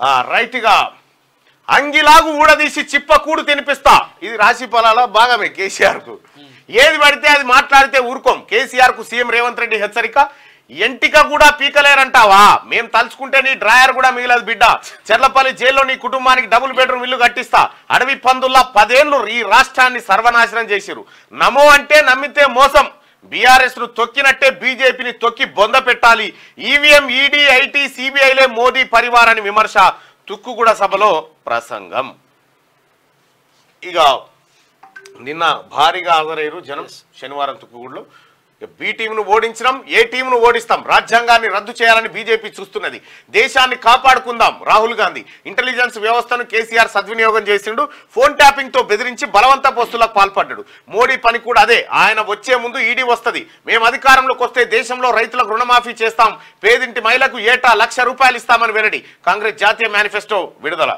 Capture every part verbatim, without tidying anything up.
రైట్గా అంగిలాగు ఊడదీసి చిప్పకూడు తినిపిస్తా, ఇది రాశి ఫలాల భాగమే కేసీఆర్కు. ఏది పడితే అది మాట్లాడితే ఊరుకోం. కేసీఆర్కు సీఎం రేవంత్ రెడ్డి హెచ్చరిక. ఎంటిక కూడా పీకలేరంటావా? మేం తలుచుకుంటే నీ డ్రాయర్ కూడా మిగిలదు బిడ్డ. చెర్లపల్లి జైల్లో నీ కుటుంబానికి డబుల్ బెడ్రూమ్ ఇల్లు కట్టిస్తా. అడవి పందుల్లా పదేళ్లు ఈ రాష్ట్రాన్ని సర్వనాశనం చేసిరు. నమో అంటే నమ్మితే మోసం. బీఆర్ఎస్ ను తొక్కినట్టే బీజేపీని తొక్కి బొంద పెట్టాలి. ఈవీఎం, ఈడీ, ఐటీ, సిబిఐలే మోదీ పరివారాన్ని విమర్శ. తుక్కుగూడ సభలో ప్రసంగం. ఇక నిన్న భారీగా హాజరయ్యారు జనం శనివారం తుక్కుగూడలో. బి టీంను ఓడించడం, ఏ టీంను ఓడిస్తాం, రాజ్యాంగాన్ని రద్దు చేయాలని బీజేపీ చూస్తున్నది. దేశాన్ని కాపాడుకుందాం రాహుల్ గాంధీ. ఇంటెలిజెన్స్ వ్యవస్థను కేసీఆర్ సద్వినియోగం చేసిండు. ఫోన్ ట్యాపింగ్ తో బెదిరించి బలవంత పోస్టులకు పాల్పడ్డాడు. మోడీ పని కూడా అదే. ఆయన వచ్చే ముందు ఈడీ వస్తుంది. మేము అధికారంలోకి వస్తే దేశంలో రైతులకు రుణమాఫీ చేస్తాం, పేదింటి మహిళకు ఏటా లక్ష రూపాయలు ఇస్తామని వెల్లడి. కాంగ్రెస్ జాతీయ మేనిఫెస్టో విడుదల.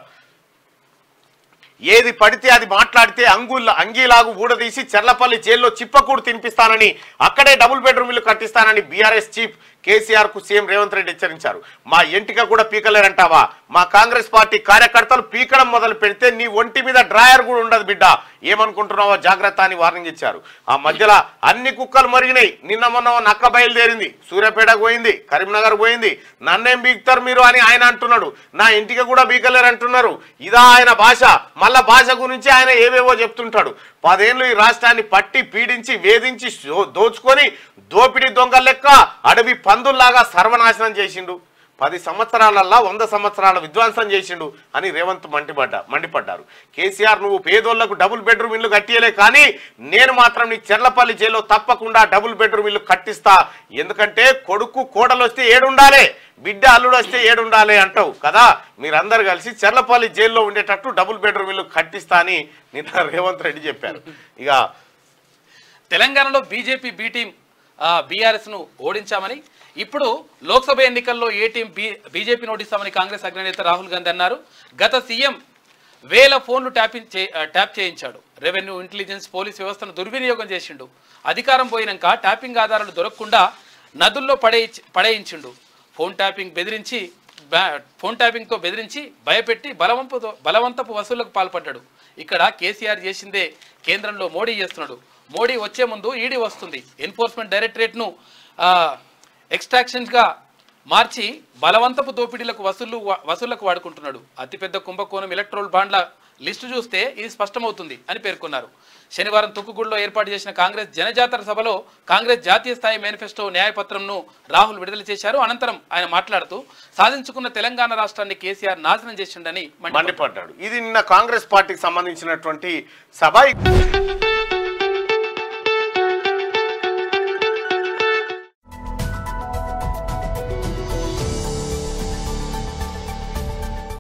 ఏది పడితే అది మాట్లాడితే అంగుల అంగీలాగు ఊడదీసి చెర్లపల్లి జైల్లో చిప్పకూడు తినిపిస్తానని, అక్కడే డబుల్ బెడ్రూమ్ ఇల్లు కట్టిస్తానని బీఆర్ఎస్ చీఫ్ కేసీఆర్ కు సీఎం రేవంత్ రెడ్డి హెచ్చరించారు. మా ఎంటిక కూడా పీకలేరంటావా? మా కాంగ్రెస్ పార్టీ కార్యకర్తలు పీకడం మొదలు పెడితే నీ ఒంటి మీద డ్రాయర్ కూడా ఉండదు బిడ్డ, ఏమనుకుంటున్నావో జాగ్రత్త అని వార్నింగ్ ఇచ్చారు. ఆ మధ్యలో అన్ని కుక్కలు మరిగినాయి. నిన్న మొన్న నక్క బయలుదేరింది, సూర్యాపేటకు పోయింది, కరీంనగర్ పోయింది. నన్నేం బీకుతారు మీరు అని ఆయన అంటున్నాడు. నా ఇంటికి కూడా బీకలేరు అంటున్నారు. ఇదా ఆయన భాష? మళ్ళా భాష గురించి ఆయన ఏవేవో చెప్తుంటాడు. పదేళ్లు ఈ రాష్ట్రాన్ని పట్టి పీడించి వేధించి దోచుకొని దోపిడీ దొంగ లెక్క అడవి పందుల్లాగా సర్వనాశనం చేసిండు. పది సంవత్సరాలల్లా వంద సంవత్సరాల విధ్వంసం చేసిండు అని రేవంత్ మండిపడ్డా మండిపడ్డారు. కేసీఆర్ నువ్వు పేదోళ్లకు డబుల్ బెడ్రూమ్ ఇల్లు కట్టియలే, కానీ నేను మాత్రం నీ చెర్లపల్లి జైల్లో తప్పకుండా డబుల్ బెడ్రూమ్ ఇల్లు కట్టిస్తా. ఎందుకంటే కొడుకు కోడలు వస్తే ఏడుండాలే, బిడ్డ అల్లుడు వస్తే ఏడుండాలి అంటావు కదా. మీరందరూ కలిసి చెర్లపల్లి జైల్లో ఉండేటట్టు డబుల్ బెడ్రూమ్ ఇల్లు కట్టిస్తా అని నిన్న రేవంత్ రెడ్డి చెప్పారు. ఇక తెలంగాణలో బీజేపీ బి టీం బీఆర్ఎస్ ను ఓడించామని, ఇప్పుడు లోక్సభ ఎన్నికల్లో ఏ టీం బీ బీజేపీని ఓడిస్తామని కాంగ్రెస్ అగ్రనేత రాహుల్ గాంధీ అన్నారు. గత సీఎం వేల ఫోన్లు ట్యాపింగ్ చే ట్యాప్ చేయించాడు. రెవెన్యూ, ఇంటెలిజెన్స్, పోలీస్ వ్యవస్థను దుర్వినియోగం చేసిండు. అధికారం పోయినాక ట్యాపింగ్ ఆధారాలు దొరకకుండా నదుల్లో పడే పడేయించిండు. ఫోన్ ట్యాపింగ్ బెదిరించి ఫోన్ ట్యాపింగ్తో బెదిరించి భయపెట్టి బలవంతపు బలవంతపు వసూళ్లకు పాల్పడ్డాడు. ఇక్కడ కేసీఆర్ చేసిందే కేంద్రంలో మోడీ చేస్తున్నాడు. మోడీ వచ్చే ముందు ఈడీ వస్తుంది. ఎన్ఫోర్స్మెంట్ డైరెక్టరేట్ను ఎక్స్ట్రాక్షన్స్గా మార్చి బలవంతపు దోపిడీలకు వసూళ్లు వసూళ్లకు వాడుకుంటున్నాడు. అతిపెద్ద కుంభకోణం ఎలక్ట్రోల్ బాండ్ల లిస్టు చూస్తే ఇది స్పష్టమవుతుంది అని పేర్కొన్నారు. శనివారం తుక్కుగూడలో ఏర్పాటు చేసిన కాంగ్రెస్ జనజాతర సభలో కాంగ్రెస్ జాతీయ స్థాయి మేనిఫెస్టో న్యాయపత్రంను రాహుల్ విడుదల చేశారు. అనంతరం ఆయన మాట్లాడుతూ సాధించుకున్న తెలంగాణ రాష్ట్రాన్ని కేసీఆర్ నాశనం చేసిండని మండిపడ్డాడు. ఇది నిన్న కాంగ్రెస్ పార్టీకి సంబంధించినటువంటి సభ.